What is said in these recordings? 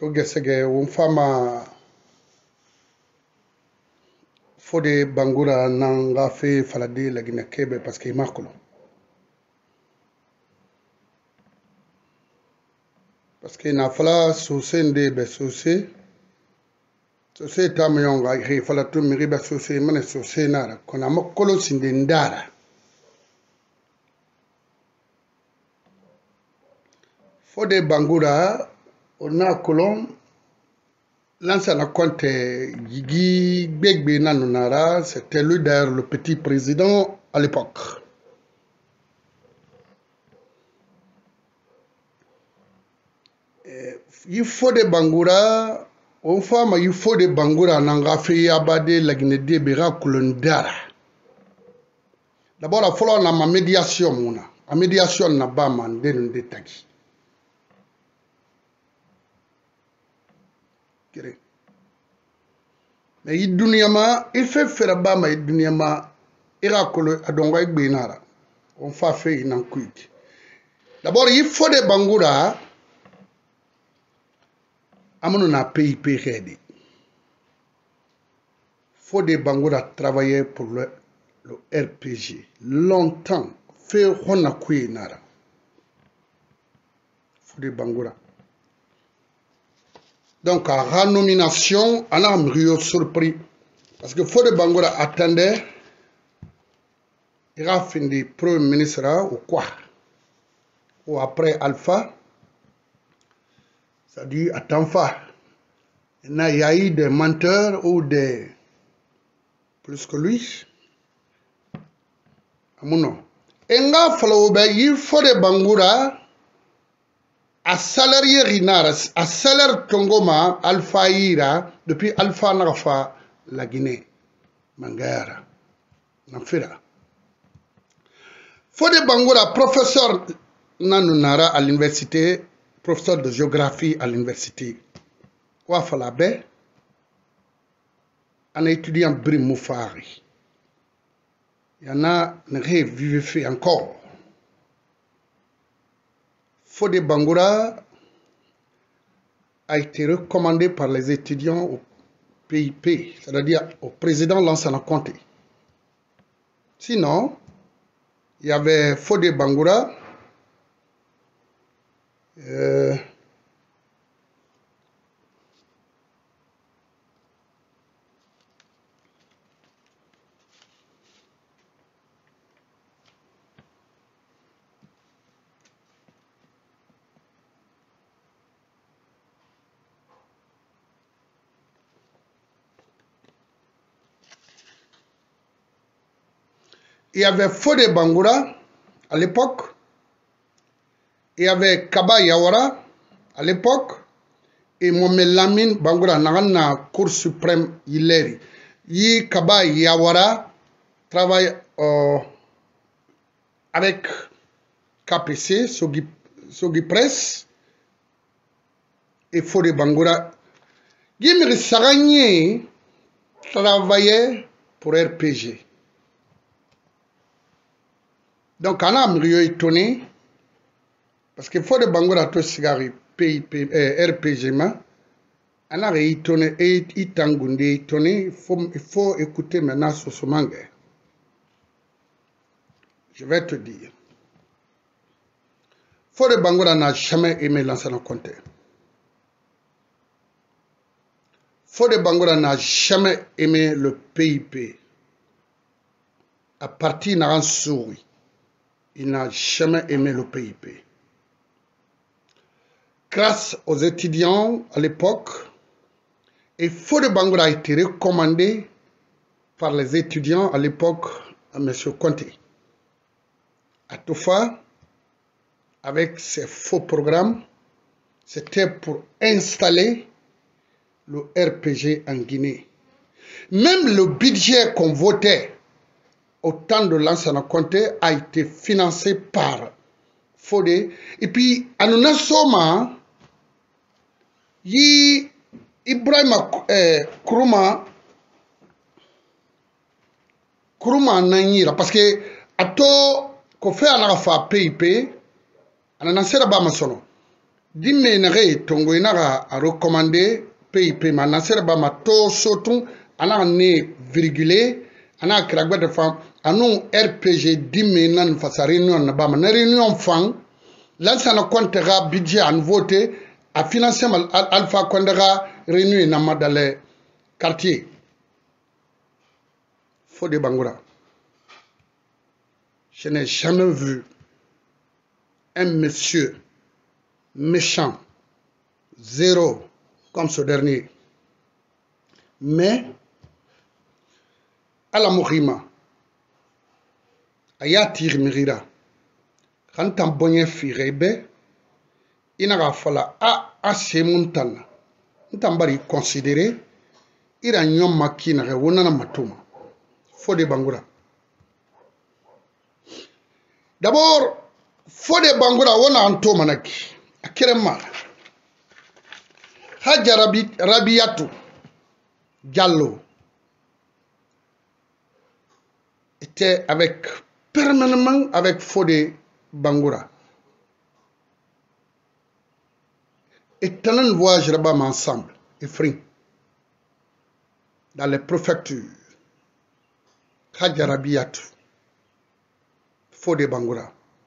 to gesege won fama Fode Bangura nanga fe falade lagina kebe parce que makolo parce que na fala sosende be sosé tamyonga he fala to miri be sosé mane sosé nara kona makolo sinde ndara Fode Bangura ona kolon Lansana Conte Yigi Begbe Nanonara, c'était lui d'ailleurs le petit président à l'époque. Il faut des Bangura, on femme il faut des Bangura Nangafi Abade Laginede Bera Kulondara. D'abord, il faut la médiation, mona. La médiation n'a pas mandé de tagi. Mais il dunyama il fait faire bama il dunyama ira kolo adongo egbenara on fa fait une quick. D'abord il faut des Bangura amono na PIP ready. Faut des Bangura travailler pour le RPG longtemps fait hona kuinara. Faut des Bangura. Donc, à renomination, on a un surpris. Parce que Fode Bangura attendait, il a fini Premier ministre ou quoi? Ou après Alpha, ça dit, attends pas. Il y a eu des menteurs ou des. Plus que lui. À mon nom. Et il faut des Bangura. A salarié Rinara, a salaire Tongoma, Alpha Ira, depuis Alpha Nafa, la Guinée, Mangara, Nafira. Fode Bangura, professeur Nanunara à l'université, professeur de géographie à l'université. Wafalabe, un étudiant Brimoufari. Il y en a ne vivifie encore. Fode Bangura a été recommandé par les étudiants au PIP, c'est-à-dire au président Lansana Conté. Sinon, il y avait Fode Bangura, Fode Bangura à l'époque, il y avait Kaba Yawara à l'époque, et Mohamed Lamine Bangura na Cour suprême Hileri. Yi Kaba Yawara travaille avec KPC, Sogi Press, et Fode Bangura. Gimri Saragné travaillait pour RPG. Donc, on a étonné, parce que Fode Bangura to sigari PIP, RPG, on a étonné, et étonné, il faut écouter maintenant Sosomangue. Je vais te dire. Fode Bangura n'a jamais aimé Lansana Conté. Fode Bangura n'a jamais aimé le PIP. À partir d'un souris. Il n'a jamais aimé le PIP. Grâce aux étudiants à l'époque, et Fode Bangura a été recommandé par les étudiants à l'époque à M. Conté. À Toufa, avec ses faux programmes, c'était pour installer le RPG en Guinée. Même le budget qu'on votait au temps de Lansana Conté a été financé par Fode. Et puis, à Nunasoma, Ibrahima Kourouma Nanyira, parce que ato ko fait à la PIP, à la Nassera Bamasono. Dimme nare tongo inaga a recommandé PIP ma naserba ma to sotun ana ne virgule ana kragba de fam anu RPG dimme nan fa sa réunion na ba na réunion fan lansa na compte ga budget an voté a financer mal Alpha Condé ga réunion na madale quartier Fodé Bangoura. Je n'ai jamais vu un monsieur méchant, zéro, comme ce dernier. Mais, à la Mourima, aya tir mirira, quand on bonne firebe, il n'a pas a semuntana, n'tan bari considérer, il a nyom makina rewona na matuma. Fodé Bangoura. D'abord, Fodé Bangoura wona anto manaki. Akirema. Hadja Rabiatou Diallo était permanemment avec Fodé Bangoura. Et tenant voyage là-bas ensemble, Efrin, dans les préfectures. Hadja Rabiatou, Fodé Bangoura.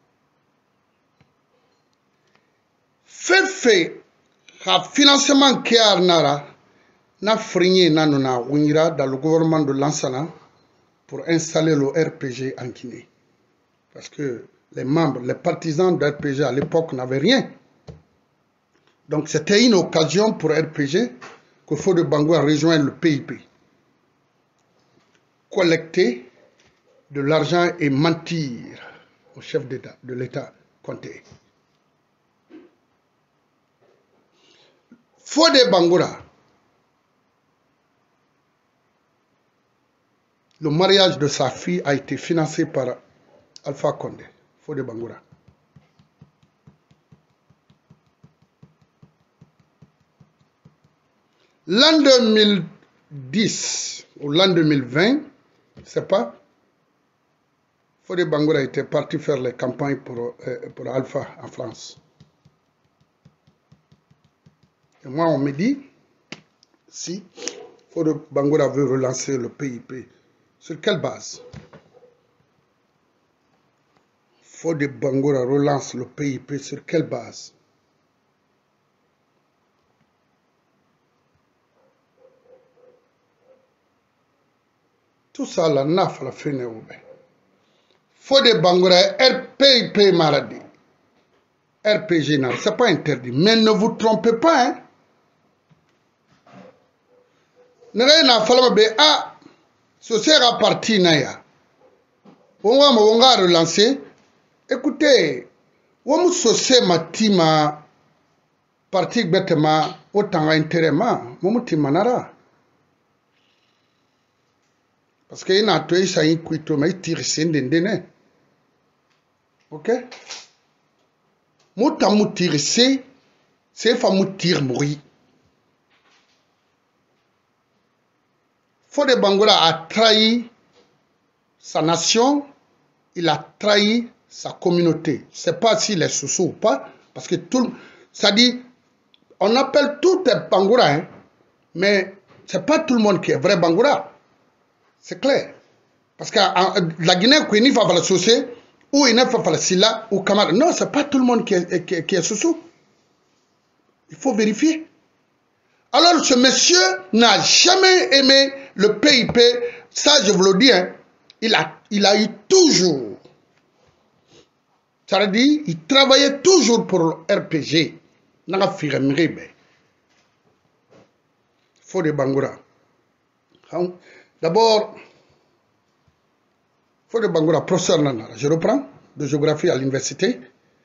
Fait le financement qui a n'a freiné nanona Wingira dans le gouvernement de Lansana pour installer le RPG en Guinée. Parce que les membres, les partisans de RPG à l'époque n'avaient rien. Donc c'était une occasion pour RPG que Fodé Bangoura rejoigne le PIP. Collecter de l'argent et mentir au chef d'État, de l'État Conté. Fodé Bangoura, le mariage de sa fille a été financé par Alpha Condé. Fodé Bangoura. L'an 2010 ou l'an 2020, je ne sais pas, Fodé Bangoura était parti faire les campagnes pour Alpha en France. Et moi, on me dit, si Fodé Bangoura veut relancer le PIP, sur quelle base? Fodé Bangoura relance le PIP sur quelle base? Tout ça, la NAF, la fin est ouverte. Fodé Bangoura, RPIP Maradi. RPG, ce n'est pas interdit. Mais ne vous trompez pas, hein. Ne rien fallu be a ce sera parti naya. On va relancer. Écoutez, on se matima parti bêtement autant intérêt ma manara. Parce qu'il y a un ça y kuito mais tire sendene. OK? Mouta moutir c'est fa moutir mourir. Fodé Bangoura a trahi sa nation, il a trahi sa communauté. Je ne sais pas s'il est sous ou pas, parce que tout, ça dit, on appelle tout Bangoura, hein, mais ce n'est pas tout le monde qui est vrai Bangoura. C'est clair. Parce que la Guinée, il n'y a pas de souci, ou il n'y a pas de silla, ou Kamara. Non, ce n'est pas tout le monde qui est sous. Il faut vérifier. Alors, ce monsieur n'a jamais aimé le PIP, ça je vous le dis, hein, il a eu toujours, ça veut dire, il travaillait toujours pour le RPG. Fodé Bangoura. D'abord, Fodé Bangoura, professeur Nana, je reprends, de géographie à l'université,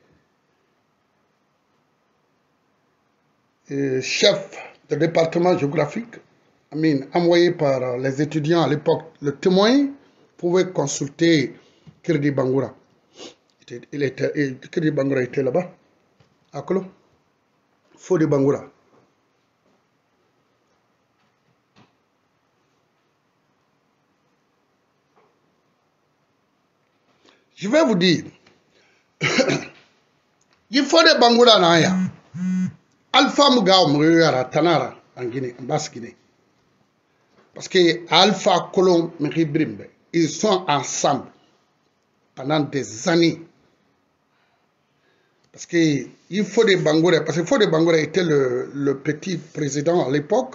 chef de département géographique, envoyé par les étudiants à l'époque. Le témoin pouvait consulter Kirdi Bangoura. Kirdi Bangoura était là-bas, à Kolo. Fodé Bangoura. Je vais vous dire, il faut des Bangoura Naya. Alpha Mugao Muriara Tanara en Guinée, en Basse-Guinée. Parce que Alpha Colomb Méribrimbe, ils sont ensemble pendant des années. Parce que il faut des Bangoura, parce que Fodé Bangoura était le petit président à l'époque.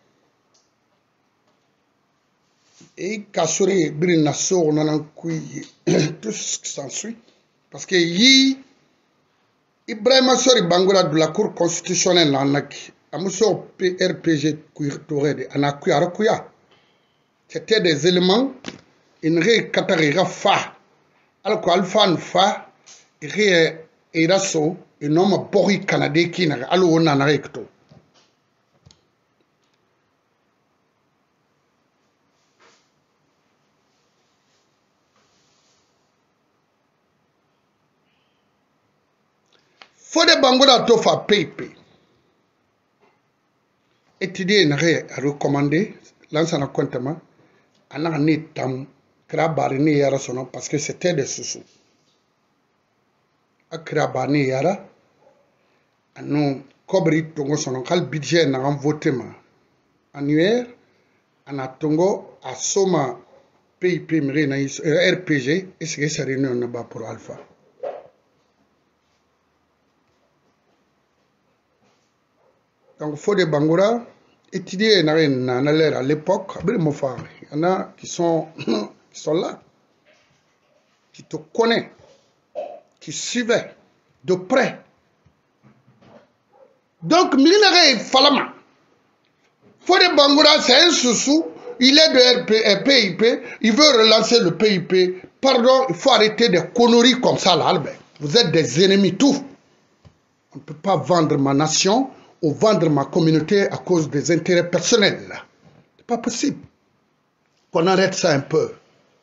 Et Kassouri, Brinasso, Nanakoui, tout ce qui s'ensuit. Parce que Ibrahima Sori Bangoura de la Cour constitutionnelle en Naki, Amuso PRPG Kouirtouré, Anakoui Arakuya. C'était des éléments, une ré Katarira Fa. Alors qu'Alpha Fa, ré Eraso, un homme Bori Canadien qui n'a pas de Fodé Bangoura Tofa PIP. Étudier une ré à recommander, l'ancien comptement, en a né tam, Krabari Yara son parce que c'était des sous-sous. A Krabani Yara, a nous cobri tongo son kal budget n'a voté ma annuaire, en a tongo a soma PIP mérina RPG, et ce que ça réunion n'a pas pour Alpha. Donc, Fodé Bangoura, étudier à l'époque, il y en a qui sont là, qui te connaissent, qui suivaient de près. Donc, Milare Falama, Fodé Bangoura, c'est un sous-sous, il est de PIP, il veut relancer le PIP. Pardon, il faut arrêter des conneries comme ça, là, Albert. Vous êtes des ennemis, tout. On ne peut pas vendre ma nation ou vendre ma communauté à cause des intérêts personnels. C'est pas possible. Qu'on arrête ça un peu.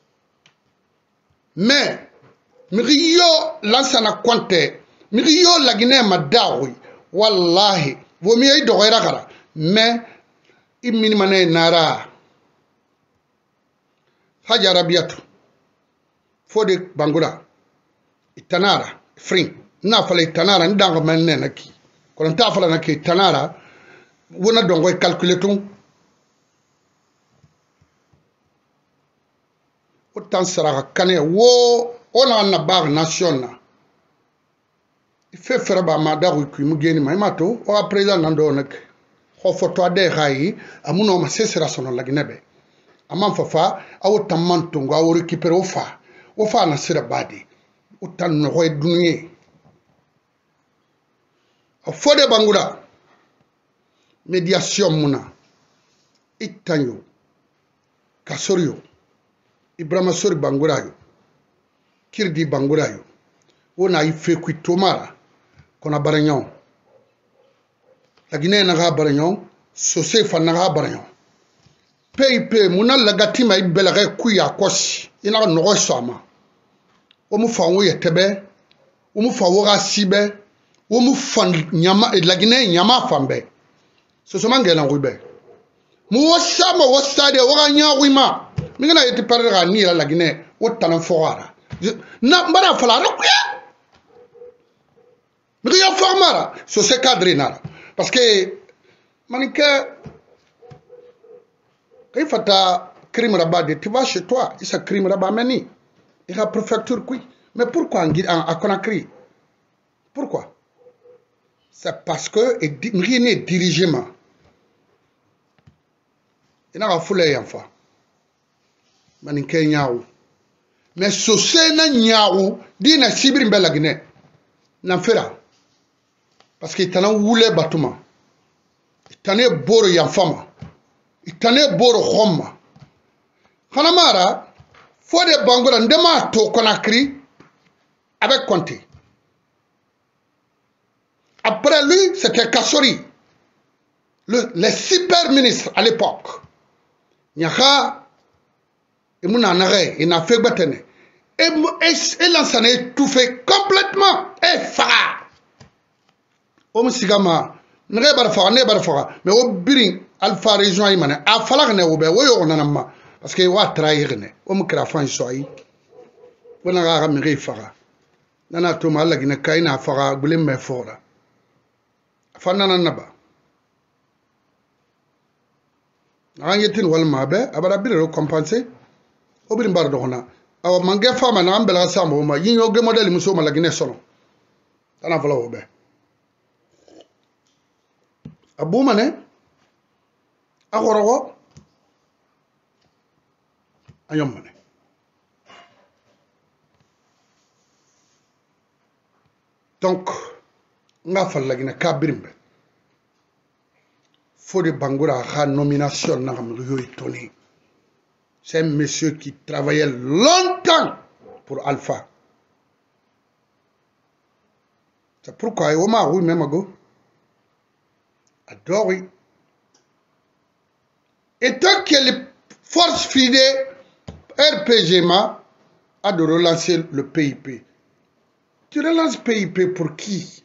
Mais, Mirio lansana Kwante, Mirio la Guinée Madawi, Wallahi, vaut mieux y dorer mais, il minimane nara. Hajarabiatu, Fodé Bangoura, Itanara, Fring, Nafale Itanara, Ndanga Manenaki. Quand on t'a fait un tanara, on a donc calculé tout. Autant sera cané, on a une barre nationale. Il fait faire un madame qui me gagne ma mato, ou à présent, n'andonek. Au photo de Rai, à mon homme, c'est sera son la Guinée. À mon fafa, à autant mantongo, à récupérer au fa. Au fa, n'a sera badi. Autant nous redonner. Fodé Bangoura, médiation muna, Itanyo, Kassorio, Ibrahima Sori Bangoura yo, Kirdi Bangoura yo, on a fait qui tomara, qu'on a baragnon. La Guinée n'a baragnon, Sosé Fanaga baragnon. PIP, muna lagatima ibelare kuya kosi, ina no sama. Omu fanwo yetebe, omu fawora sibe. Omu fan nyama la Guinée nyama fambe so mangela ngube mu wasama wasade wanya wima mingana yeti parera ni la Guinée wotana forara na mbara fala rakuya mi ya formara so se cadre nara parce que manika kai fata crime rabat tu vas chez toi il ça crime rabat meni il a préfecture qui mais pourquoi en Conakry pourquoi? C'est parce que rien n'est dirigé. Il n'y a pas de foulée enfant. Mais ce c'est un niaou. Dit na sibir mbela Guinée. N'en fera. Parce qu'il t'en a voulu bâtiment. Il t'en a boro yamfama. Il t'en a boro khoma. Hanamara, Fodé Bangoura ndema to Conakry avec Conté. Après lui, c'était Kassori, le super ministre à l'époque. Nyaka, il n'a fait batene. Et l'enseigne est tout fait complètement. Et fara. Om sigama, n'aurait pas fara, mais au birin, alpha région imane, a falak ne oube, oyo onanama, parce que wa trahir ne, om krafan soyi. Wana ga miri fara. Nana to mal la gine kaina fara, gulim me fora. fanana naba anyetin wal mabe abara bire compenser obiri mbar dohona awa mange fama na ambela sambo ma yinyo ge model muso ma lagine solo ana vala obe abu mane agorogo ayom mane donc nga fal lagine kabrimbe Fodé Bangoura a nomination na Tony. C'est un monsieur qui travaillait longtemps pour Alpha. C'est pourquoi il m'a oui même go. Adore oui. Et tant que les forces fidèles RPGMA a de relancer le PIP. Tu relances PIP pour qui?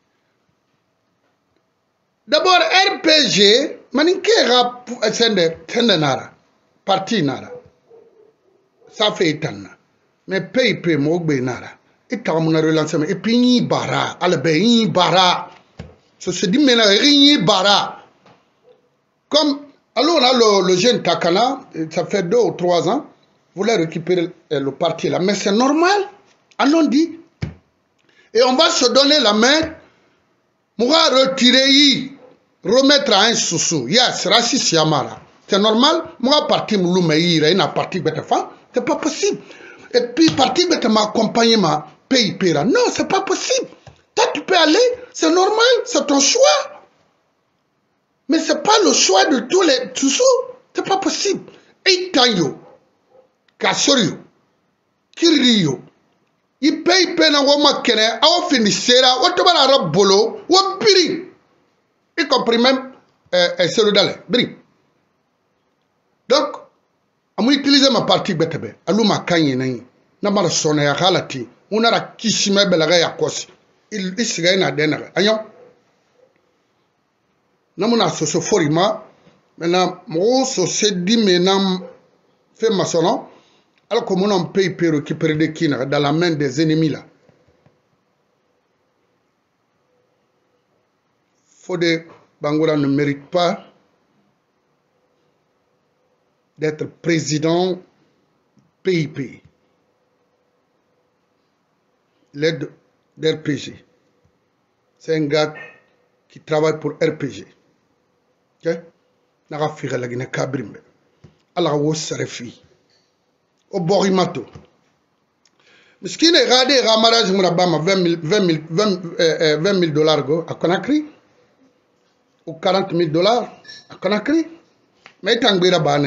D'abord, RPG, maninkera sende nara, parti nara. Ça fait étana. Mais PIP mogbe nara. Et t'as mon relancement. Et puis ni bara, albe bara. Ça se dit maintenant ni bara. Comme alors on a le jeune Takana, ça fait 2 ou 3 ans, voulait récupérer le parti là. Mais c'est normal, allons dit. Et on va se donner la main. Moura retirer remettre à un sous-sous. Yes, raciste Yamara. C'est normal. Moi, parti Mouloumaïra, il a parti Betafan. C'est pas possible. Et puis, parti Betama accompagner ma pays Pera. Non, c'est pas possible. Toi, tu peux aller. C'est normal. C'est ton choix. Mais c'est pas le choix de tous les sous-sous. C'est pas possible. Et Tanyo, Kassorio, Kiriyo, il paye pena wama kene, awa finisera, watobara rab bolo, wapiri. Y compris même celui d'aller. Donc, on utilise ma partie betebe. Alou ma kanye nani. Namara sonne ya halati. On a la kishime belaga ya kosi. Il sigaye na denare. Ayon. Namuna soso forima. Maintenant, mo so se di menam fait maçon. Alors que mon paye pero qui perdait qui dans la main des ennemis là. Fodé Bangoura ne mérite pas d'être président PIP. L'aide d'RPG. C'est un gars qui travaille pour RPG. Ok? N'a pas fait la Guinée Kabrimbe. Alors, où serait-il? Au Borimato. Mais ce qui est radé, Ramaraj Mourabama, 20 000 dollars à Conakry. Ou 40 000 dollars à Conakry. Mais il y a un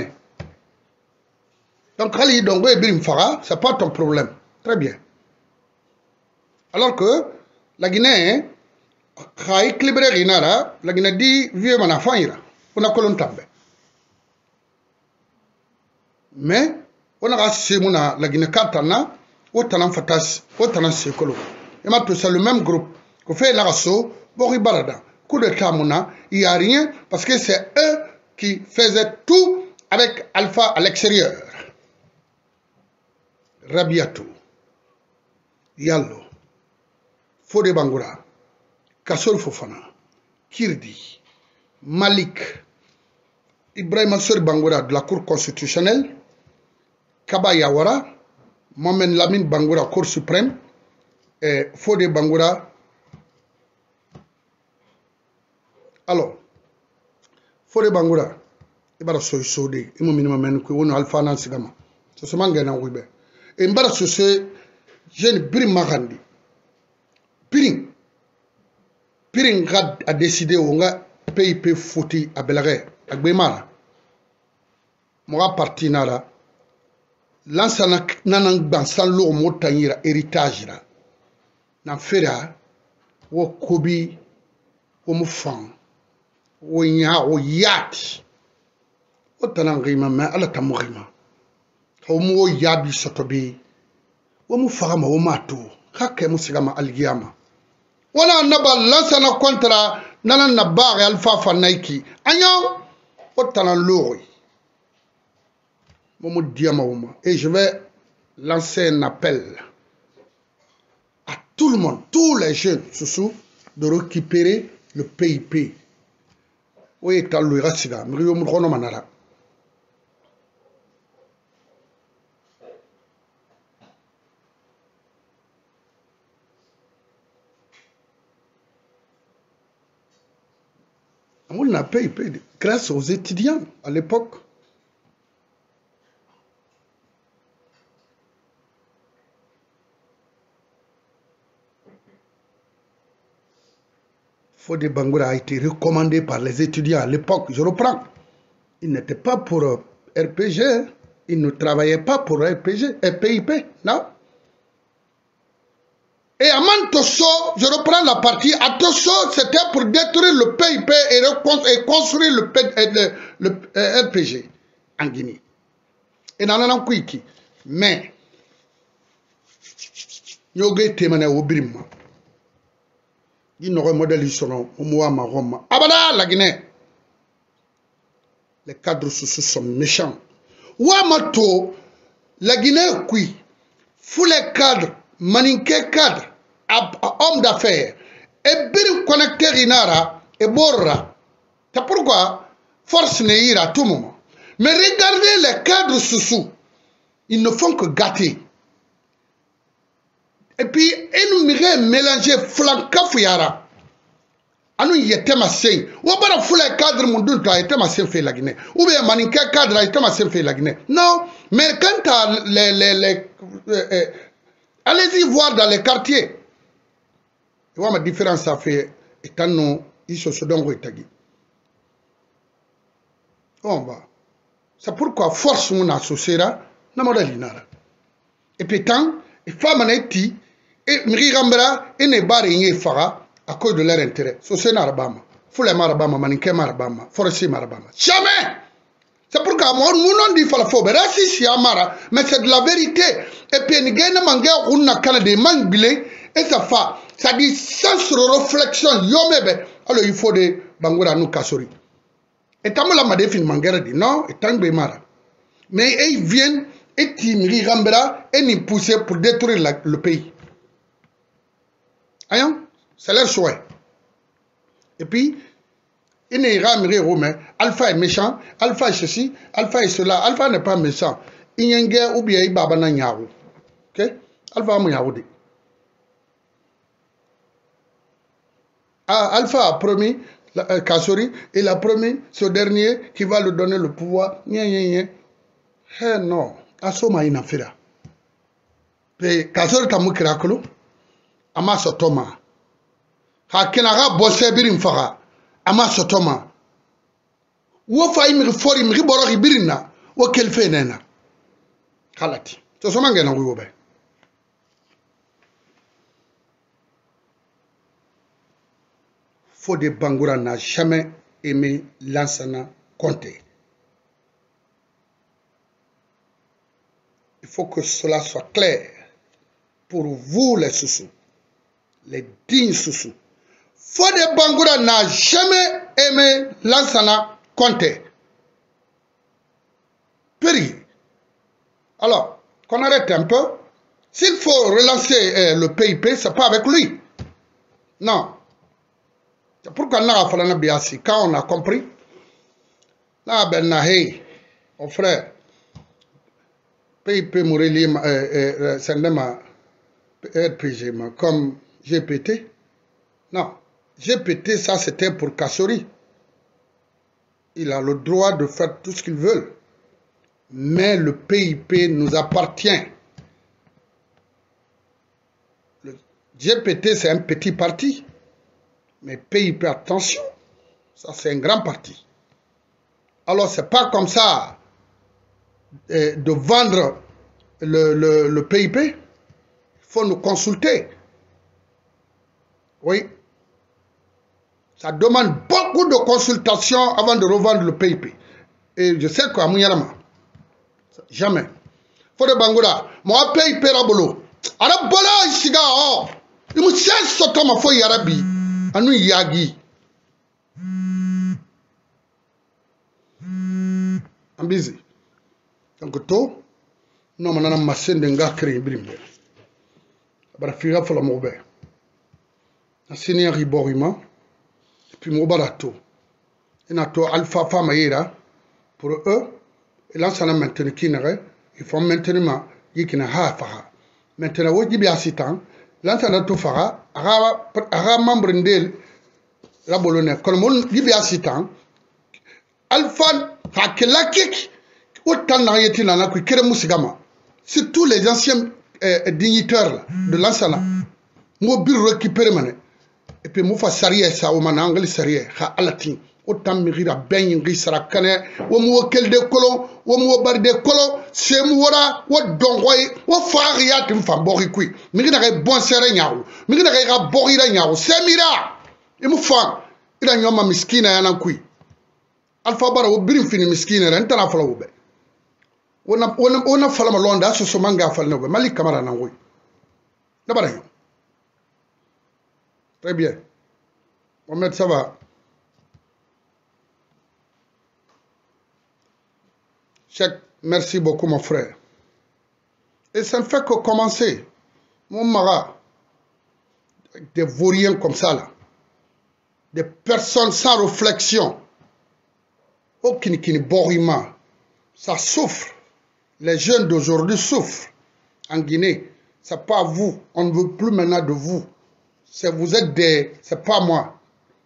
donc, ce n'est pas ton problème. Très bien. Alors que la Guinée, la Guinée dit vieux mon enfant, on a colon tabé. Mais, on a rassé la Guinée Katana, autant fatas, autant sécolo. Et maintenant, c'est le même groupe qu'on fait la rasso, Boribarada. Coup de Tamuna, il n'y a rien parce que c'est eux qui faisaient tout avec Alpha à l'extérieur. Rabiatou, Yallo, Fodé Bangoura, Kassol Fofana, Kirdi, Malik, Ibrahim Assori Bangoura de la Cour constitutionnelle, Kaba Yawara, Mohamed Lamine Bangoura, Cour suprême, et Fodé Bangoura. Alors, Fodé Bangoura, il va se sauver, il m'a mis ma main, il m'a Alpha Nansigama. C'est ce que je veux. Et mbara sose jeune Birim Magandi. Birim a décidé on nga PIP fouti à Belagé, à Gbemara. Moi parti nara. Lansana nanang bansan lo motanyira héritage ra. Nan fera wo kobi wo mufan wo nya wo yat. O tanang rima ma ala tamurima. Homo yabi sotobi wamu fagama wamatu hake musigama algiyama wana naba lansana kontra nana nabare alfa fanaiki anyo otana lori momo diama wama. Et je vais lancer un appel à tout le monde, tous les jeunes sous de récupérer le PIP. Oui, tu as le raciga, mais il y a manara. On a PIP grâce aux étudiants à l'époque. Fodé Bangoura a été recommandé par les étudiants à l'époque, je reprends. Il n'était pas pour RPG, il ne travaillait pas pour RPG, PIP, non. Et à Mantosso, je reprends la partie, à Tosso, c'était pour détruire le PIP et construire le RPG en Guinée. Et dans la Kwiki. Mais, nous avons été au Birima. Il n'y aurait modèle au Mouama Roma. Abada, la Guinée. Les cadres sociaux sont méchants. Ouamato, la Guinée, oui. Tous les cadres, maninké cadres, hommes d'affaires, et bien connectés Rinara et Borra. C'est pourquoi force n'est à tout moment. Mais regardez les cadres sociaux. Ils ne font que gâter. Et puis, ils nous mélanger flanca fuyara. Anu yete masen. Ou bien foule cadre mundun to yete masen fait la Guinée. Ou bien maninké cadre yete masen fait la Guinée. Non, mais quand allez-y voir dans les quartiers. Tu vois ma différence ça fait étant non ils se donnent retagi. On va. C'est pourquoi force mon associera na modalinara. Et puis tant et femme neti et mrigambra et ne bare yé fara à cause de leur intérêt. Société marabama, foule marabama, maninké marabama, forestier marabama. Jamais. C'est pourquoi moi, on dit falafo, raciste yamara, mais c'est de la vérité. Et puis, nous gagnons manga on a canne des manglés et ça fait, ça dit sans réflexion, yomebe. Alors il faut des bangoura nous kasori. Et tant la madé fin mangera dit non, et tant mara. Mais ils viennent et ils rambera et ils poussent pour détruire le pays. Ayon, c'est leur souhait. Et puis il n'est jamais romain. Alpha est méchant, Alpha est ceci, Alpha est cela. Alpha n'est pas méchant. Il y a un gars ou bien il baba na nyawo. Ok? Alpha m'a yaoudi. Alpha a promis, Kassori, il a promis ce dernier qui va lui donner le pouvoir. Eh non, Asoma inafira. Et Kassori tamu kirakulu, ama sotoma. Ha kenara bosse birim fara. Ama sotoma wo fay mi fori mi boro birina wo kel fenena khalati to so mangena wo be Fodé Bangoura n'a jamais aimé Lansana Conté. Il faut que cela soit clair pour vous les Soussous, les dignes Soussous. Fodé Bangoura n'a jamais aimé Lansana Conté. Péri. Alors, qu'on arrête un peu. S'il faut relancer le PIP, ce n'est pas avec lui. Non. C'est pourquoi on a fait biasi. Quand on a compris, là, ben, mon frère, PIP Moureli, c'est RPG, comme GPT. Non. GPT, ça c'était pour Kassori. Il a le droit de faire tout ce qu'il veut. Mais le PIP nous appartient. Le GPT, c'est un petit parti. Mais PIP, attention, ça c'est un grand parti. Alors, c'est pas comme ça de vendre le PIP. Il faut nous consulter. Oui. Ça demande beaucoup de consultations avant de revendre le PIP. Et je sais qu'à Mouyarama, jamais. Fodé Bangoura, moi PIP Rabolo. Arabola isiga oh. Il me sait sotoma fo yarabi. Anu yagi. I'm busy. Donc to no manana masende nga kri brimbe. Bara fira fola mobe. Asini riborima. puis Mobarato. Il y a Alpha Famaïra pour eux. Et là, ça n'a maintenu qui n'aurait. Il faut maintenant qu'il y ait un maintenant, il y a un là, ça n'a tout fait. Un membre de la Bologna. Comme il y a un Alpha Hakelakik, autant d'Ayettina, qui est Moussigama. C'est tous les anciens dignitaires de l'Ansana. Moi, bureau récupéré. Et puis, moi, Saria, ça, au Manangle, Saria, ha Alatin. Autant mérira ben risara kane wo mo kel de kolon wo mo bar de kolon c'est mo wora wo dongoy wo faria tim fa bori kui mi ngi dagay bon sere nyaaw mi ngi dagay ga bori ra nyaaw c'est mira e mo fa ida nyoma miskina yana kui alfa bara wo birim fini miskina ren tana fala wo be wona fala ma londa so manga fala no be malik kamara nan woy da bara yo très bien Mohamed ça va. Merci beaucoup, mon frère. Et ça ne fait que commencer. Mon mara, des vauriens comme ça, là. Des personnes sans réflexion. Aucune qui ne borima. Ça souffre. Les jeunes d'aujourd'hui souffrent. En Guinée, ce n'est pas vous. On ne veut plus maintenant de vous. Vous êtes des... C'est pas moi.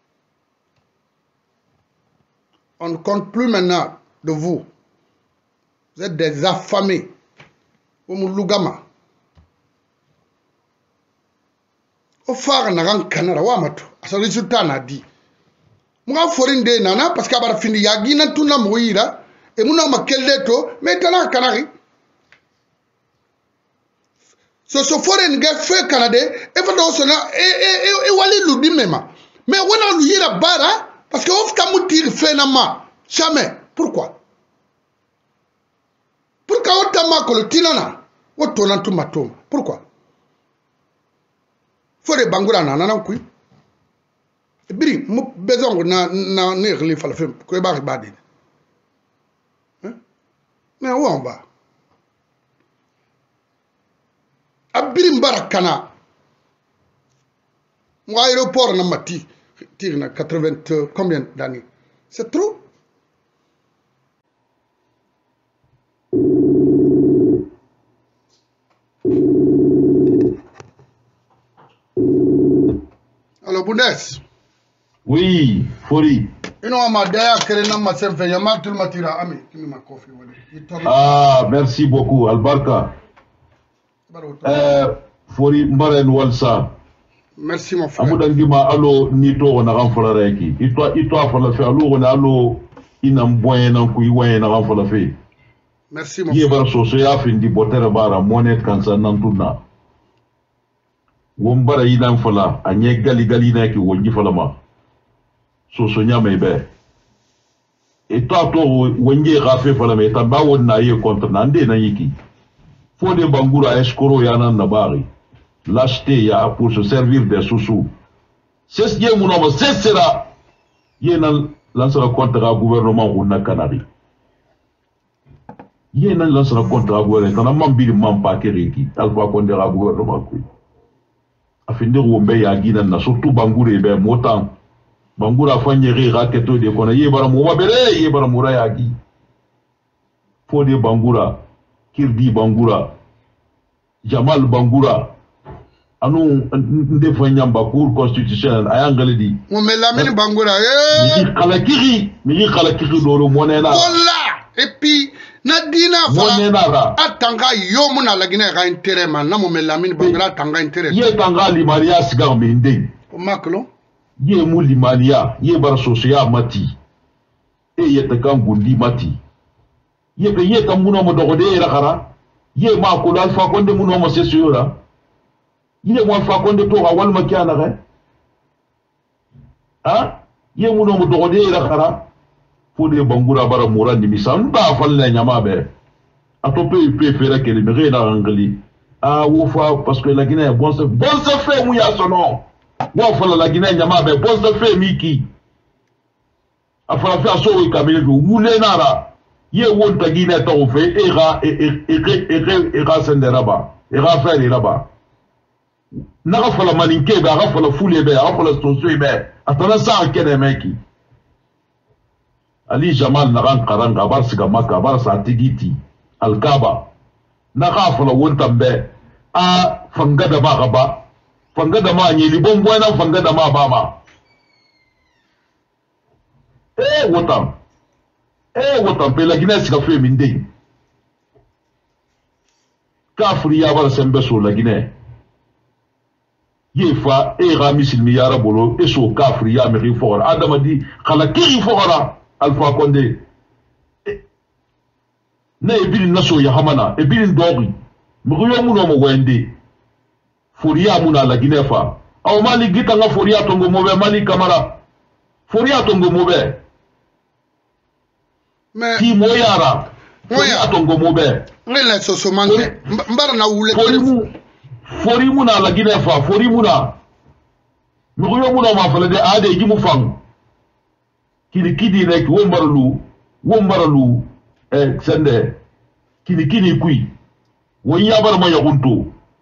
On ne compte plus maintenant de vous. Vous êtes des affamés. Comme Lugama. Au phare n'a rien canara wamato. À ce résultat n'a dit. Moi, forin de nana, parce qu'à part fini, yagi n'a tout n'a mouira. Et mon homme a quel leto, mais t'en as canari. Ce forin gars fait canadé, et vous et wali l'oubli même. Mais on a l'ouïe la barre, parce que ouf kamoutir fait nama. Jamais. Pourquoi? Pourquoi autant que le tinana? Autant tout matom. Pourquoi? Faut des bangoura nanana kui. Biri, mo besoin na nerli falafem. Quoi bari badi. Mais où on va? Abiri mbarakana. Mon aéroport na mati. Tire na 80 combien d'années? C'est trop? Alors, Bounès. Oui, Fori. Ah, merci beaucoup, Albarka. Fori Mbaren Walsa. Merci, mon frère. Amudangima, allo, nito, on a renforcé reki. Il doit faire la faire, allo, on a allo, inamboyen, nankuiwen, on a renforcé. Merci, mon frère. Yébar Sosoya, fin di botere bara, monet kansa nantuna. Wombara yinan fala anye gali na ki wonji fala ma so nya mebe et toi to wonje rafe fala me ta ba wonna ye contre nande na yiki faut de bangura escoro yana na bari l'acheter ya pour se servir des sous c'est ce qui est mon homme c'est sera yenan lansera contre le gouvernement ou na canari yenan lansera contre le gouvernement na mambili mampa kereki alfa contre le gouvernement ko afinde wombe ya gina na surtout bangure be motan bangura fanyere raketo de kona yebara mo wabere yebara mura ya gi fode bangura kirdi bangura jamal bangura anu nde fanyamba cour constitutionnel ayangale di mo melamine bangura mi khalakiri doro monena walla et puis Nadina fala atanga yomuna lagina ga intérêt man na mo melamine bangura tanga intérêt ye tanga limaria sigar mende o maklo ye mu limaria ye bar sosia mati e ye takan gundi mati ye be ye tamuno mo dogode rakara ye ma ko alfa konde muno mo sesura ye mo alfa konde to ga wal makiana ga ha ye muno mo dogode rakara fode bangura bara murandi misanda falle nyama be atope préféré que le mérite na anglais ah wofa parce que la Guinée est bon se fait mu ya sono wo fa la Guinée nyama be bon se fait miki afala fa so wi kamele ko wule nara ye won ta Guinée ta o fe era sendera ba era faire là-bas naga fala maninke be aga fala fule be aga fala soso be atana sa kene meki Ali Jamal nagan karanga bar siga maka bar sa tigiti alkaba naga fala wonta be a fangada ba gaba fangada ma nyeli bombo na fangada ma baba wotam pe la Guinée siga fe minde kafri ya bar sembe so la Guinée yefa ra misilmi yara bolo eso kafri ya meri fora adamadi khala kiri fora Alpha Condé na ebili naso ya hamana ebili ndogi mguyo muno mo wende foria muna la Guinée fa aw mali gita nga foria tongo mobe mali kamara foria tongo mobe mais ki moyara foria tongo mobe ngela soso manke mbara na wule fori muna la Guinée fa fori muna mguyo muno ma fala de ade jimu fang kini nek wombaralu sende kini kui wonya bar ma yagunto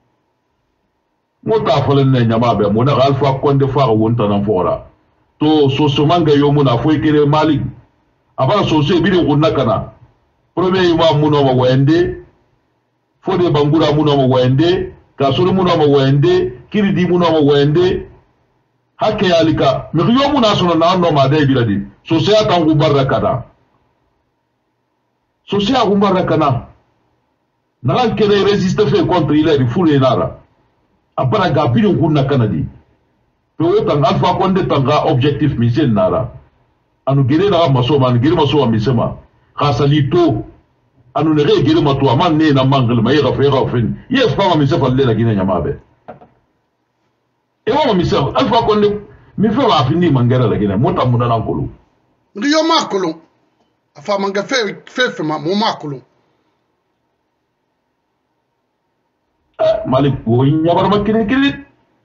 mota falen ne nyama be mo na Alpha Condé fa wonta nan fora to so manga yo muna fo kire malik abara so se biri gunna kana premier imam muno ma wende fo de bangura muno ma wende kasuru muno ma wende kiridi muno ma wende hakke yalika mi yo muna sono na no ma de biladi so se atangu barakada so se agu barakana naran kene resiste fe contre il est fou nara apara ga bidon kunna kanadi pe wotan Alpha Condé tanga objectif mission nara anu gere na maso man gere maso misema khasalito anu ne gere mato aman ne na mangal ma yega fe fin yes fa ma misefa le la Guinée nyamabe e wa misefa Alpha Condé mi fe wa fini mangara la Guinée mota munana nkolo ndiyo makolo afa manga fe ma mo makolo Malik wo nyabar makini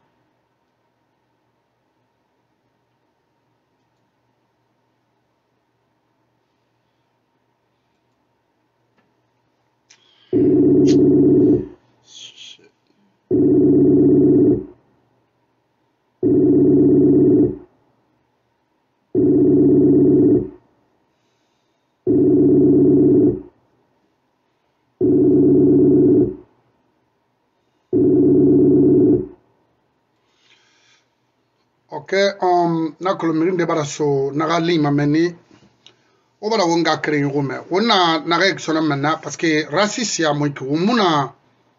na kolomirin de bara so na gali mameni o bara wonga kre ngome wona na rek sona menna parce que raciste ya mo ko muna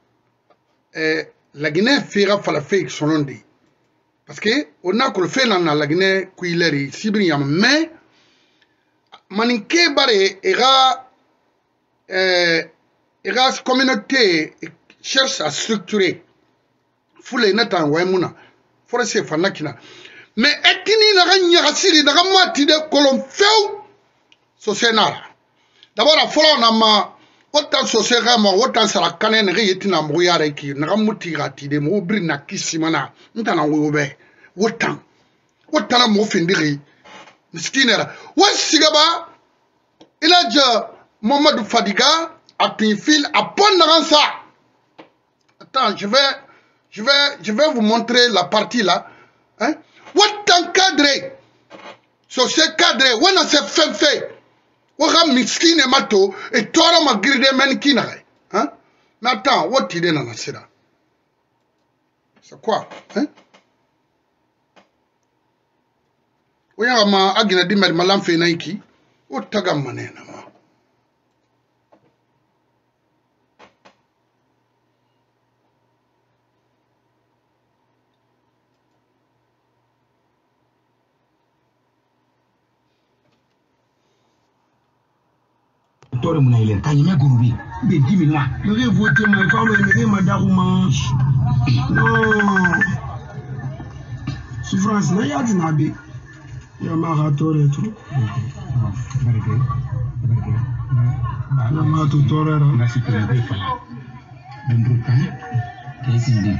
la Guinée fira fala fake sonondi parce que on a ko fe na la Guinée ku ileri sibri yam mais maninke bare era communauté cherche à structurer foule natan way muna force fa nakina mais etini na ganya gasiri na gamati de kolon feu so senara d'abord a folo na ma otan so sera ma otan sara kanen re yetina mo yare ki na gamuti gati de mo bri na kisimana ntana wobe otan mo findiri miskinera wasigaba ilaja Mamadou Fadiga a pris fil à Pont-Naransa. Attends, je vais vous montrer la partie là. Hein? What cadré? So c'est cadré. On a fait fait. On a miskin et mato et toi ma grille men kinare. Hein? Mais attends, what il est dans la seda? C'est quoi? Hein? Oui, on a agina di mer malam fe naiki. O tagam manena ma. Tore muna ile kanyeme gurubi be dimina mege voter ma femme mege madakuma non souffrance na yadi na be ya ma tore tout na ma tu tore ra na sikere fa dendro kan kesindi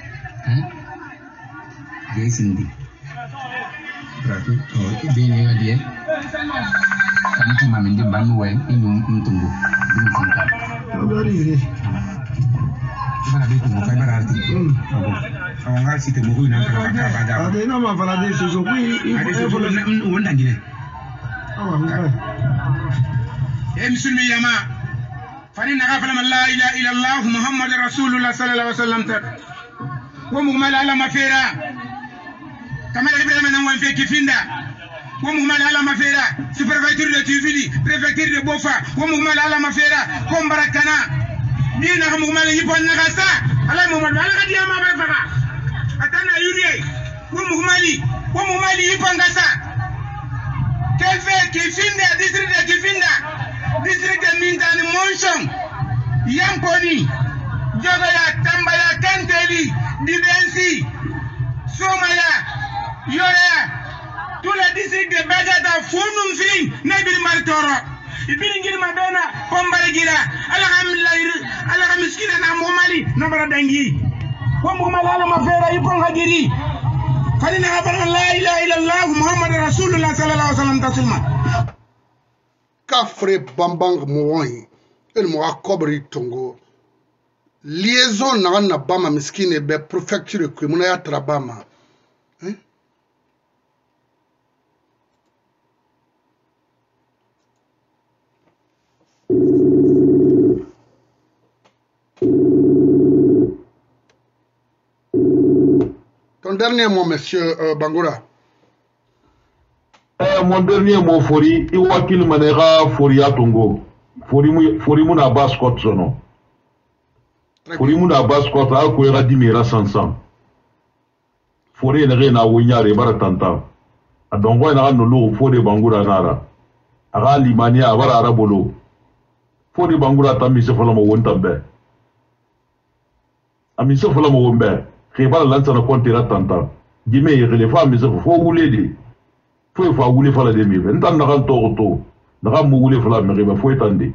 kesindi berarti oh ide ni dia kan cuma mende banwe inum tunggu dum sangka Dari ini. Mana be tunggu kai berarti awanga site mo ina ka bada ade na ma fala de so kui wonda ngine musulmi yama fani naga fala la ilaha illa allah muhammad rasulullah sallallahu alaihi wasallam ta wo mu mala ala mafera kama ibrahim na mo fe kifinda wo mu mala ala mafera superviseur de Tivili préfecture de Bofa wo mu mala ala mafera ko mbarakana dina mu mala yipon naga sa ala muhammad ala kadiya ma ba faka atana yuriye wo mu mali yipon gasa kelfe kifinda district de kifinda district de Mintani Monson Yamponi Jogaya Tambaya Kanteli Dibensi Somaya Yorea tous les districts de Bagata Funum Filing Nabil Martoro ibini ngir mabena Pombare gira ala miskina na momali nambara dangi ko momala ala mafera iponga giri fadina habara la ilaha illallah muhammad rasulullah sallallahu alaihi wasallam tasulma Kafre Bambang Mouai, el Moa Kobri Tongo. Liaison na Bama miskine be préfecture que Mounaya Trabama. Ton dernier mot, monsieur Bangoura. Mon dernier mot fori iwakil manera fori atongo fori muna baskot sono fori muna baskot a ko era dimera sansan fori ene na wonyare bara tanta adongo na no lo fori Bangura nara aga limania bara arabolo fori Bangura tammi se fala mo wontambe ami se fala mo wombe khibara lanza na kontira tanta dime yele fa mi se fo wuledi faut fa wuli fala de mi ntan na kan to na kan mu wuli fala mi ba faut tande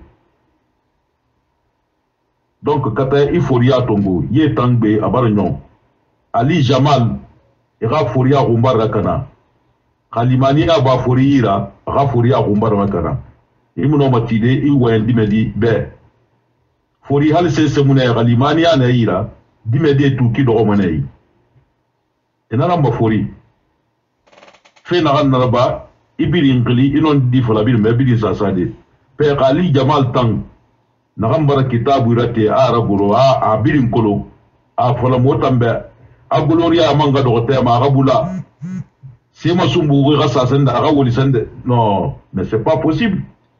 donc kata iforia tongo ye tangbe abarnyo ali jamal ira foria rumbar kana khalimani aba forira ra foria rumbar kana imuno matide i wayen dimedi be fori hal se muna khalimani ana ira dimedi tu ki do manai enana mba fori fe na kan naraba ibiri ngli inon di fala bil mebidi sasade pe qali jamal tang na gambara kitabu irate arabulo a birin kolo a fala motambe a gloria manga do tema rabula c'est ma sumbu ga sasende aga woli sende non mais c'est pas possible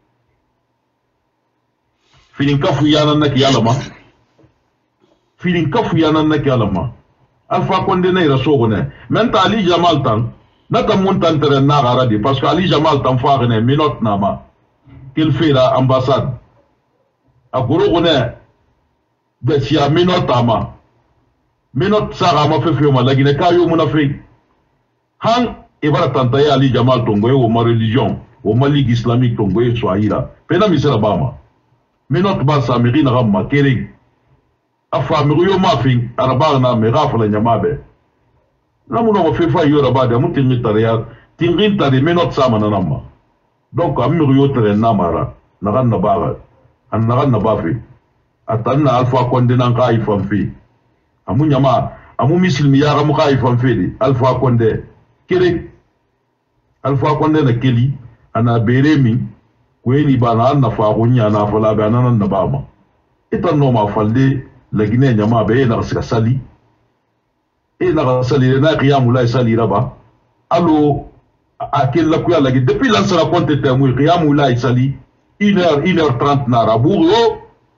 filin kafu yana nak yalama filin kafu yana nak yalama alfa konde na ira sogone menta ali jamal tang nata montan tere na garadi parce que ali jamal tam fagne minute nama qu'il fait la ambassade a goro gone be sia minute ama minute sara ma fe ma lagine kayo munafi han ibara tanta ya ali jamal tongo o ma religion o ma ligue islamique tongo e swahila pena misera bama minute ba sa mirina ramma kering afa mi yo ma fin araba na me rafala nyamabe namuno mo fefa yora bade mu tingi tariya tingi tari menot sama nanama donc ammi yo tere namara nagan na baga an nagan na bafi atanna alfa konde nan kai famfi amu nyama amu muslimi ya ramu kai famfi di alfa konde kire alfa konde na keli ana beremi kweni bana na fa gonya na fala ba nan na bama itan no ma falde lagine nyama be na sali et la salir na qiyam la salira ba allo akel la kuya lagi depuis lancer la compte témoin qiyam la sali 1h30 nara bourgo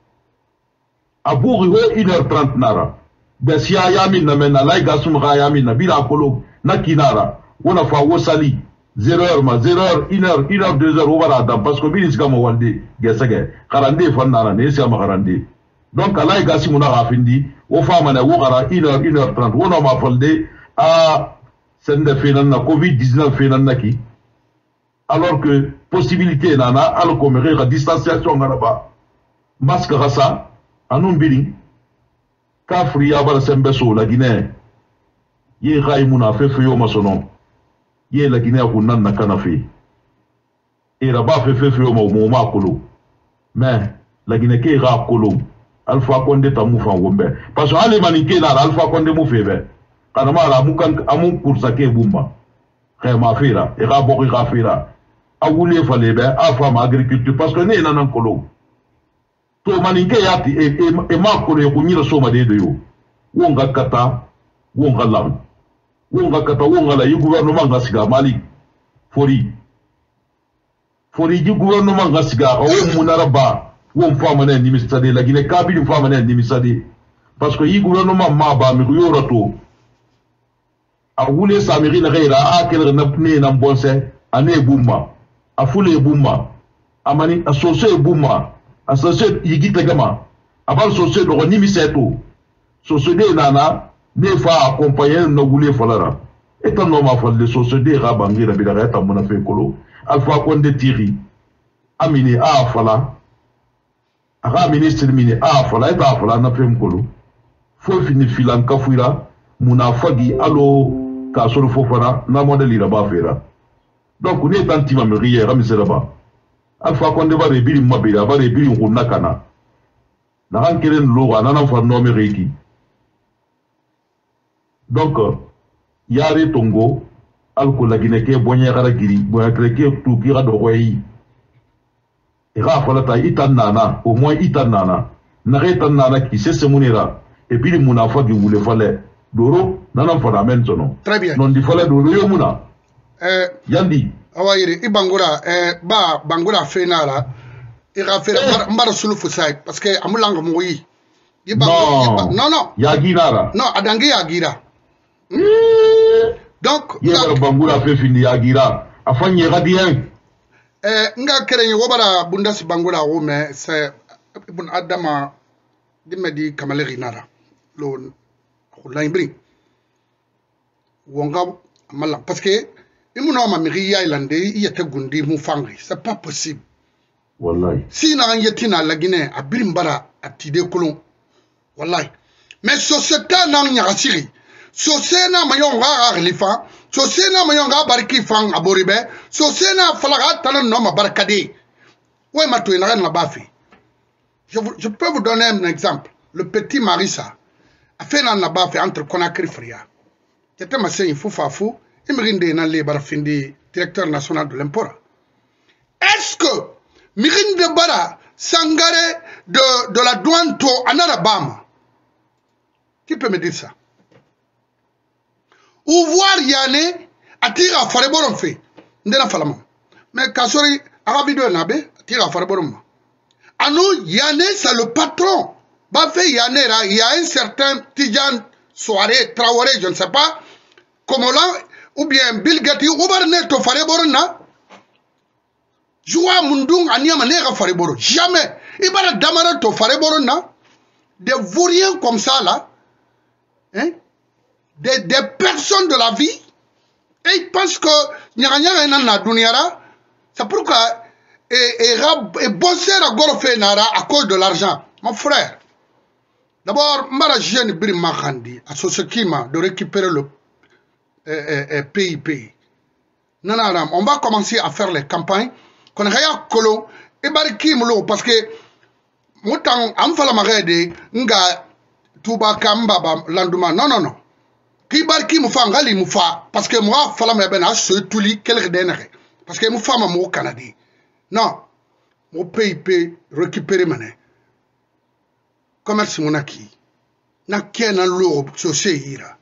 1h30 nara de sia yamin na mena la gasum ga yamin na bila kolo na kinara wona fa wo sali 0h ma 0h 1h 2h wala da parce que bilis gamo walde gesage qarande fannana ne sia ma qarande donc ala gasim na rafindi o fama na wogara 1h30 wono ma falde a sende fenan na covid-19 fenan naki alors que possibilité nana al komere ga distanciation ngaraba masque rasa anum biling kafri ya bar sembe so la Guinée ye raimuna fefe yo masono ye la Guinée ko nan na kanafi e raba fefe yo mo ma kolo mais la Guinée ke ra kolo Alpha Condé tamu fa ngombe parce que ale manike na Alpha Condé mu febe kanama amun kursake bumba khema fera e ga bokki ga fera awule fale be afama agriculture parce que ne nan kolo to maninke yati e ma ko le kunyira soma de yo wonga kata wonga lam wonga kata wonga la yi gouvernement ga siga mali fori ji gouvernement ga siga o munaraba won fama ne nimisade la gine kabili fama ne nimisade parce que yi gouvernement ma ba mi yo rato a wule samiri la gaira a kele na pne na bonse ane bumma a fule bumma amani a sose bumma a sose yigita gama abal sose do ni miseto sose de nana ne fa accompagner no wule falara etan no ma falle sose de ga bangira bi da ta mona fe kolo alfa konde tiri amini a fala aga ministre mini a fala eta fala na fem kolo fo fini filan kafuira munafagi alo ka soro fofara na modeli la ba fera donc on est tanti ma meriye ramisela ba alfa konde ba rebiri mabira ba rebiri nguna kana na hankelen lo ana na fa no meriki donc yare tongo alko la gineke bonya gara giri bonya kreke tu kira do koyi e ga fala ta itanana au moins itanana na retanana ki se munira et puis munafagi wule fale doro nana fana men sono très bien non di fale doro yo muna yandi awayiri ibangura ba bangura fenara ira fera mbara sulufu sai parce que amulanga moyi non yagira non adangi yagira donc yeba bangura fe fini yagira afanye radien nga kere wobara bundas bangura wo mais c'est ibn adama dimedi kamaleri nara lo laimbri wonga mala parce que imuno ma miri yailande yete gundi mu fangi c'est pas possible wallahi si na yetina la Guinée a birimbara a tide kolon wallahi mais société na nyakasiri société na mayonga arlifa société na mayonga barki fang aboribe société na falaga tanan no ma barkade ouais ma to na bafi je peux vous donner un exemple. Le petit Marissa a fait un bafi entre Conakry Fria. J'étais ma sœur Foufafou, il me rinde dans les barafindi directeur national de l'import. Est-ce que Mirinde Bara Sangare de la douane to Anarabama? Qui peut me dire ça? Ou voir Yane attire à Fareboron fait. Ndena Falama. Mais Kassori, Arabido Nabe, attire à Fareboron. Anou Yane, c'est le patron. Bafé Yane, il y a un certain Tidjan Soare, Traoré, je ne sais pas, comment là, ou bien Bill Gatti, ou Barnet to Fareboron. Joua Mundung Aniamanera Fareboron. Jamais. Il va Damara to Fareboron. Des vauriens comme ça là. Hein? Des personnes de la vie. Et ils pensent que Nyanya na Duniara. C'est pourquoi et bosser à Gorofé Nara à cause de l'argent. Mon frère. D'abord, Mara jeune Brim Mahandi, à Sosekima, de récupérer le PIP. Non, on va commencer à faire les campagnes. Qu'on a Kolo et Barikimlo, parce que Moutan Amfala Marede, Nga Touba Kamba Landuma. Non. Qui Barki Moufa Ngali Moufa, parce que moi, Fala Mabena, ce Touli, quel redénéré. Parce que Moufa Mamou Canadi. Non, mon PIP récupérer mané. Commerce monaki. Na kena l'euro, c'est ira.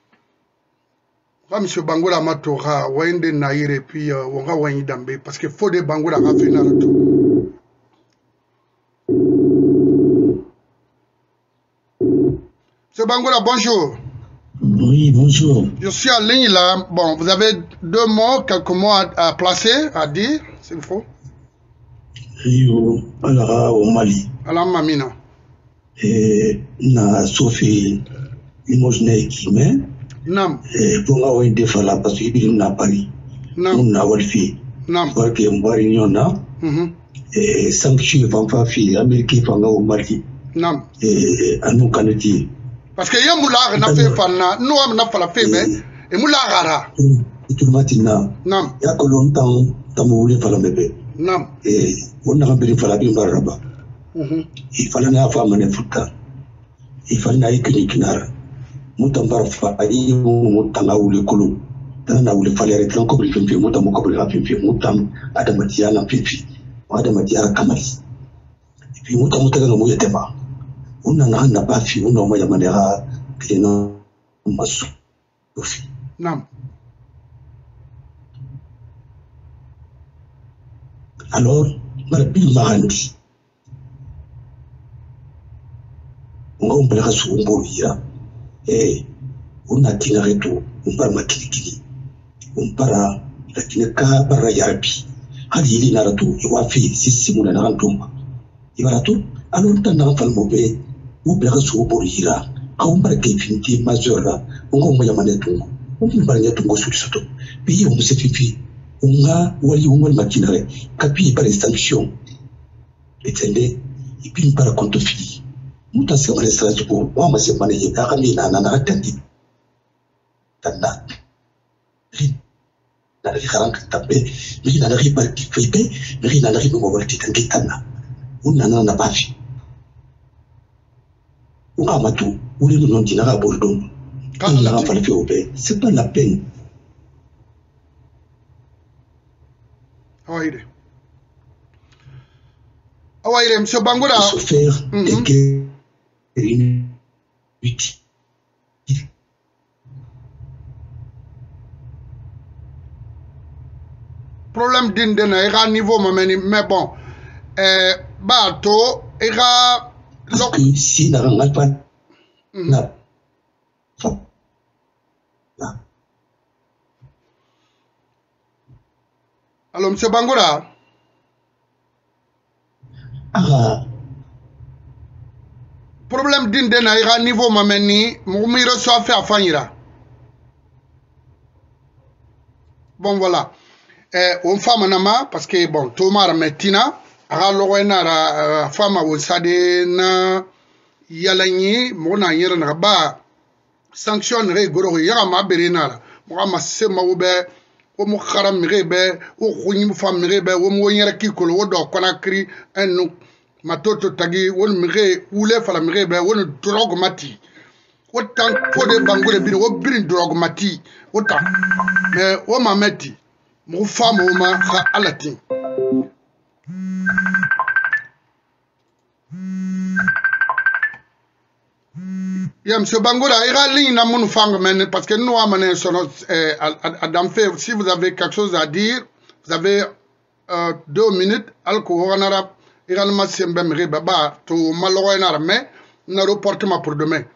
M. Bangola Matora, Wende Naïre, puis Wanga Wani Dambe, parce que faut des Bangola à faire tout. M. Bangola, bonjour. Oui, bonjour. Je suis en ligne là. Bon, vous avez deux mots, quelques mots à placer, à dire, s'il faut. Rio, Alara au Mali. Alam Mamina. Et na Sophie Limosne Kime. Nam. Et pour la Wende Fala, parce qu'il n'a pas dit. Nam. N'a pas fait. Nam. Parce qu'il y a un barignon. Et sanctuaire Fanfafi, Américain Fanga au Mali. Nam. Et à nous Canadiens. Parce que y'a moula na fait fana, nous am na fala fait mais et moula gara. Tout le matin. Nam. Y'a que longtemps tamoulé fala bébé. Nam. Et on a rempli fala bien baraba. Il fallait na femme ne futa. Il fallait na ikini kinara. mutambara fa ayi mutanga wule kulu tana wule falere tlan ko bifi mutam ko bifi mutam adamatiya na fifi adamatiya kamali fi mutam taga mu yatema unna na ba fi unna mo yamane ha kino masu fi nam alors marbil mahandi ngom bela su ngobira una tina reto umpara makilikili umpara lakini ka bara yarbi hadi ili naratu iwafi sisi muna na nduma iwaratu alors tanda fal mobe ubela su ngobira ka umpara kefinti mazora ngom ya manetungo umpara nyatungo su soto biye umusefifi unga wali unga makinare kapi par sanction etende ipin para konto fili muta se wale sarajuko wa mase mane ye ka mina na tandi tanna na ri kharan tabe mi na ri par kipe mi na ri mo wala titangi tanna unna na bafi unga matu uli no ndina ka boldo kana fa le obe c'est pas la peine. Awaire, monsieur Bangoura. Souffert des problème d'indena, il y a un niveau, mais bon, bateau, il y a. Parce que si n'a pas. Alors, monsieur Bangoura. Problème d'indena, il y a un niveau, mais il reçoit fait à Fanira. Bon, voilà. On femme nama, parce que, bon, Thomas Metina, alors, on a femme au sade na yalanyi, mona yera na ba sanction re goro yara ma berina, moi ma se ma oube. O mo kharam mirebe o khunyi fam mirebe o mo yera ki ko lo do konakri en matoto tagi won mire ule fala mirebe won drogue mati o tan ko de bangure bi o birin drogue mati o tan mais o ma metti mo fam o ma kha alatin Yeah, monsieur Bangoura, il y a ligne à mon fang, parce que nous avons fait, si vous avez quelque chose à dire, vous avez 2 minutes, alcool, on a également si on a to malheureusement, mais on a reporté pour demain.